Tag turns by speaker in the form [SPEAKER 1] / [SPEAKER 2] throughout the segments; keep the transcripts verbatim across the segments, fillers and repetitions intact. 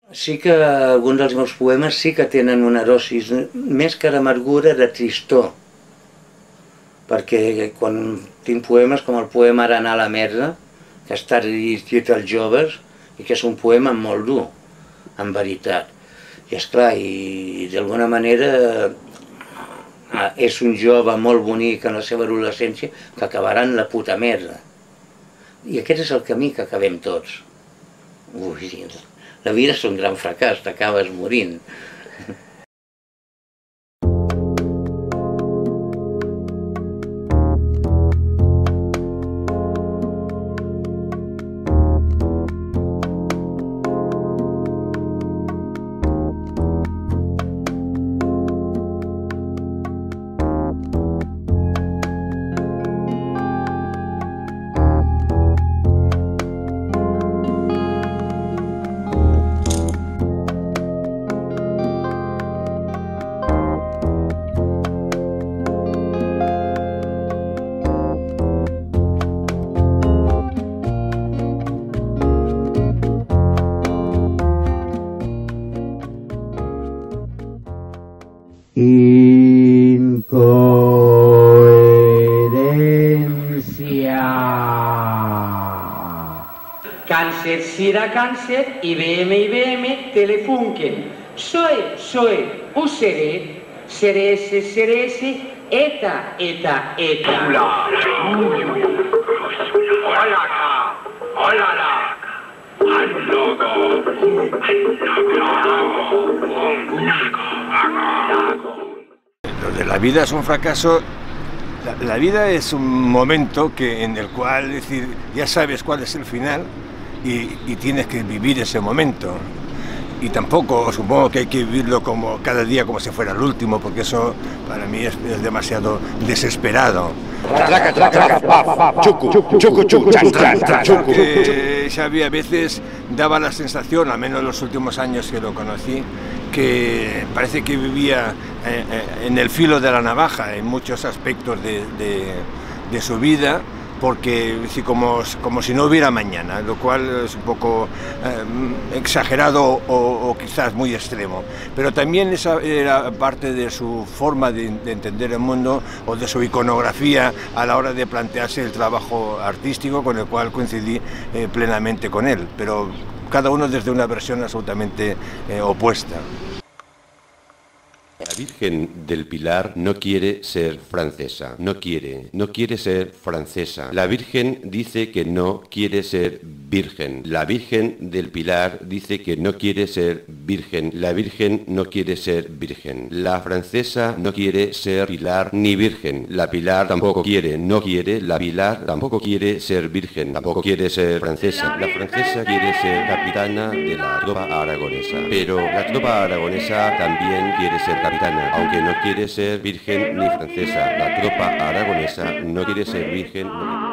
[SPEAKER 1] Sí que alguns dels meus poemes sí que tenen una dosis, més que d'amargura, de tristor. Perquè quan tinc poemes com el poema Ara anar a la merda, que està dirigit als joves, i que és un poema molt dur, en veritat. I esclar, i d'alguna manera és un jove molt bonic en la seva adolescència que acabarà en la puta merda. I aquest és el camí que acabem tots. Ui, la vida és un gran fracàs, t'acabes morint.
[SPEAKER 2] Incoherencia. Cáncer, sida, cáncer, I B M, I B M, Telefunken. Soy, soy, o seré, seré ese, seré ese, eta, eta, eta.
[SPEAKER 3] Hola, hola,
[SPEAKER 4] Lo de la vida es un fracaso. La, la vida es un momento que, en el cual, es decir, ya sabes cuál es el final y, y tienes que vivir ese momento. Y tampoco supongo que hay que vivirlo como cada día como si fuera el último, porque eso para mí es, es demasiado desesperado. Que Xavi a veces daba la sensación, al menos en los últimos años que lo conocí, que parece que vivía eh, eh, en el filo de la navaja en muchos aspectos de, de, de su vida, porque como, como si no hubiera mañana, lo cual es un poco eh, exagerado o, o quizás muy extremo. Pero también esa era parte de su forma de, de entender el mundo o de su iconografía a la hora de plantearse el trabajo artístico, con el cual coincidí eh, plenamente con él, pero cada uno desde una versión absolutamente eh, opuesta.
[SPEAKER 5] La Virgen del Pilar no quiere ser francesa, no quiere, no quiere ser francesa. La Virgen dice que no quiere ser virgen. La Virgen del Pilar dice que no quiere ser virgen. La Virgen no quiere ser virgen. La francesa no quiere ser Pilar ni virgen. La Pilar tampoco quiere, no quiere. La Pilar tampoco quiere ser virgen, tampoco quiere ser francesa. La francesa quiere ser capitana de la tropa aragonesa. Pero la tropa aragonesa también quiere ser capitana, aunque no quiere ser virgen ni francesa. La tropa aragonesa no quiere ser virgen.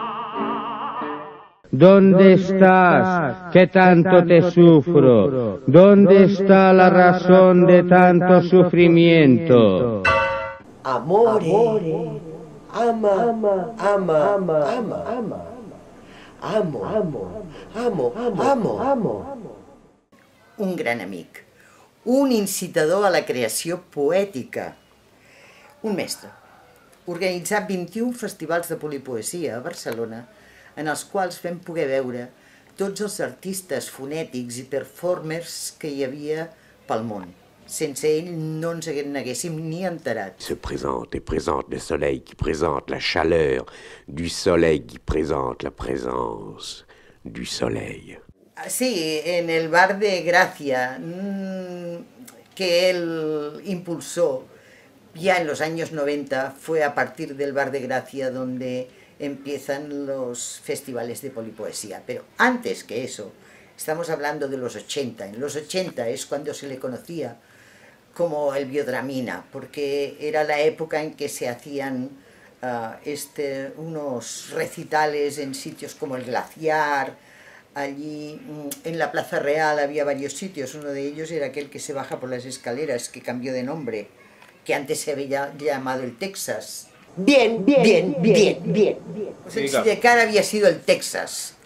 [SPEAKER 6] ¿Dónde estás? ¿Qué tanto te sufro? ¿Dónde está la razón de tanto sufrimiento?
[SPEAKER 7] Amore, ama, ama, ama, ama, ama, ama, amo, amo, amo, amo, amo. Un gran amic, un incitador a la creació poètica, un mestre. Organitzà vint-i-un festivals de polipoesia a Barcelona, en els quals vam poder veure tots els artistes fonètics i performers que hi havia pel món. Sense ell no ens n'haguéssim ni enterat.
[SPEAKER 8] Se présente et présente le soleil qui présente la chaleur du soleil qui présente la présence du soleil.
[SPEAKER 7] Sí, en el Bar de Gracia, que él impulsó ya en los años noventa, fue a partir del Bar de Gracia donde empiezan los festivales de polipoesía. Pero antes que eso, estamos hablando de los ochenta. En los ochenta es cuando se le conocía como el Biodramina, porque era la época en que se hacían uh, este, unos recitales en sitios como el Glaciar. Allí en la Plaza Real había varios sitios, uno de ellos era aquel que se baja por las escaleras, que cambió de nombre, que antes se había llamado el Texas. Bien, bien, bien, bien, bien. O sea, el Sidecar había sido el Texas.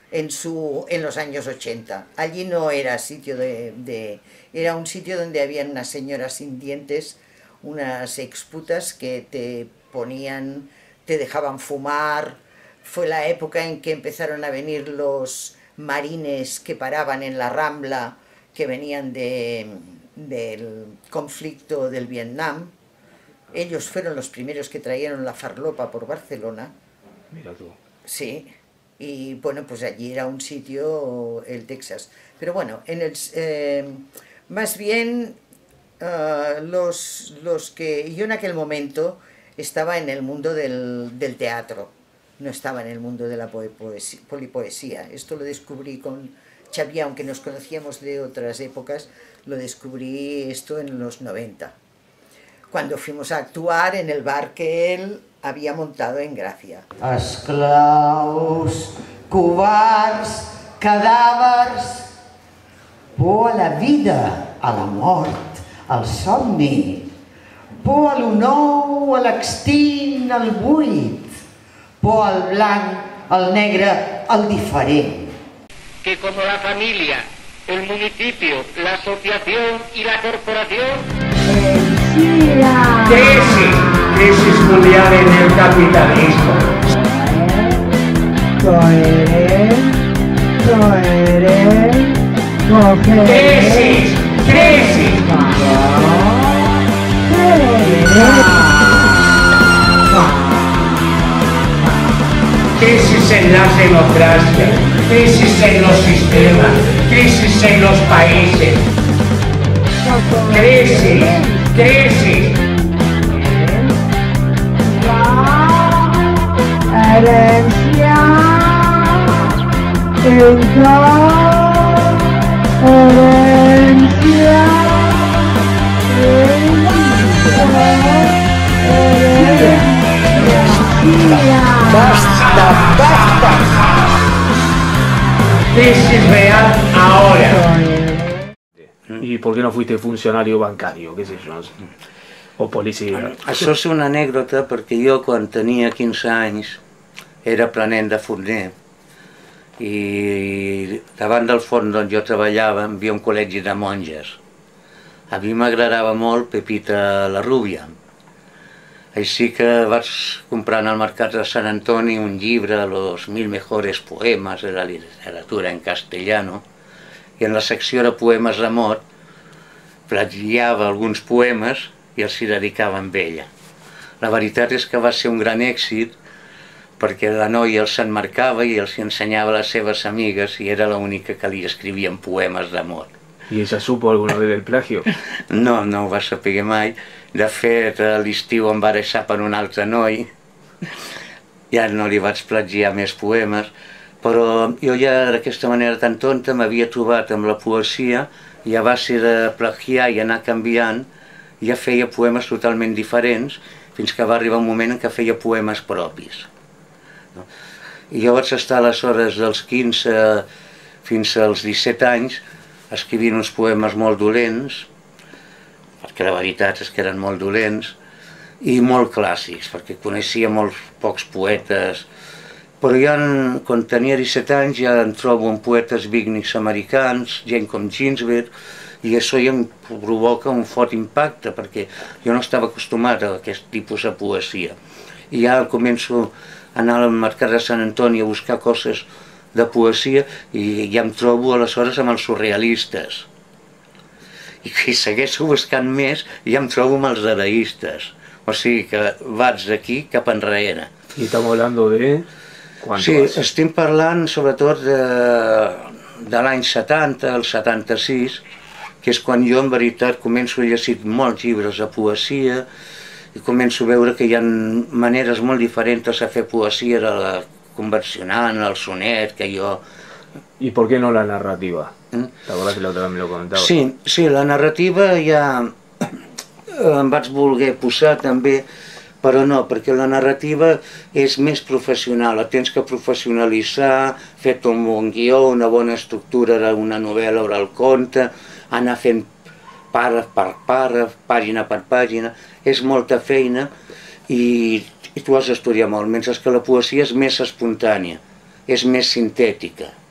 [SPEAKER 7] en, su, en los años ochenta. Allí no era sitio de, de... Era un sitio donde había unas señoras sin dientes, unas exputas que te ponían, te dejaban fumar. Fue la época en que empezaron a venir los marines que paraban en la Rambla, que venían de, del conflicto del Vietnam. Ellos fueron los primeros que trajeron la farlopa por Barcelona.
[SPEAKER 3] Mira tú.
[SPEAKER 7] Sí, y bueno, pues allí era un sitio, el Texas. Pero bueno, en el, eh, más bien uh, los, los que... Yo en aquel momento estaba en el mundo del, del teatro, no estaba en el mundo de la poesía, polipoesía. Esto lo descubrí con Xavier, aunque nos conocíamos de otras épocas, lo descubrí esto en los noventa, cuando fuimos a actuar en el bar que él havia montado en Gràcia. Esclaus, covards, cadàvers, por a la vida, a la mort, al somni, por a lo nou, a l'extint, al buit, por al blanc, al negre, al diferent.
[SPEAKER 2] Que como la familia, el municipio, la asociación y la corporación...
[SPEAKER 9] Crisis, crisis mundial en el capitalismo.
[SPEAKER 6] Cogeré, cogeré, cogeré.
[SPEAKER 9] Crisis, crisis. Crisis en las democracias, crisis en los sistemas, crisis en los países. Crisis, crisis.
[SPEAKER 6] Herencia, herencia, herencia, herencia.
[SPEAKER 9] Basta, basta. Crisis real ahora.
[SPEAKER 3] ¿Y por qué no fuiste funcionario bancario, qué sé yo, no sé, o policia?
[SPEAKER 1] Això és una anècdota perquè jo quan tenia quinze anys era aprenent de forner i davant del forn on jo treballava hi havia un col·legi de monges. A mi m'agradava molt Pepita la Rubia, així que vaig comprar en el mercat de Sant Antoni un llibre, Los mil mejores poemas de la literatura en castellano, i en la secció de poemes d'amor plagiava alguns poemes i els hi dedicava amb ella. La veritat és que va ser un gran èxit perquè la noia els enmarcava i els ensenyava a les seves amigues i era l'única que li escrivien poemes d'amor.
[SPEAKER 3] ¿Y ella supo alguna vez del plagio?
[SPEAKER 1] No, no ho va saber mai. De fet, a l'estiu em va deixar per un altre noi. Ja no li vaig plagiar més poemes, però jo ja d'aquesta manera tan tonta m'havia trobat amb la poesia i a base de plagiar i anar canviant ja feia poemes totalment diferents fins que va arribar un moment en què feia poemes propis. I jo vaig estar aleshores dels quinze fins als disset anys escrivint uns poemes molt dolents, perquè la veritat és que eren molt dolents, i molt clàssics, perquè coneixia molts pocs poetes. Però ja quan tenia disset anys ja em trobo amb poetes beatniks americans, gent com Ginsberg, i això ja em provoca un fort impacte, perquè jo no estava acostumat a aquest tipus de poesia. I ja començo a anar al mercat de Sant Antoni a buscar coses de poesia i ja em trobo aleshores amb els surrealistes. I que segueixo buscant més i ja em trobo amb els dadaistes. O sigui que vaig d'aquí cap enrere.
[SPEAKER 3] Y estamos hablando de...
[SPEAKER 1] Sí, estem parlant sobretot de, de l'any setanta, el setanta-sis, que és quan jo en veritat començo a llegir molts llibres de poesia i començo a veure que hi ha maneres molt diferents de fer poesia de la convencional, el sonet, que jo...
[SPEAKER 3] ¿Y por qué no la narrativa? ¿Eh? ¿Te acuerdas que la otra vez me lo comentabas?
[SPEAKER 1] Sí, sí, la narrativa ja em vaig voler posar també, però no, perquè la narrativa és més professional, la tens que professionalitzar, fer-te un bon guió, una bona estructura d'una novel·la o del conte, anar fent pàrraf per pàrraf, pàgina per pàgina, és molta feina i, i tu has d'estudiar molt, mentre que la poesia és més espontània. és més sintètica.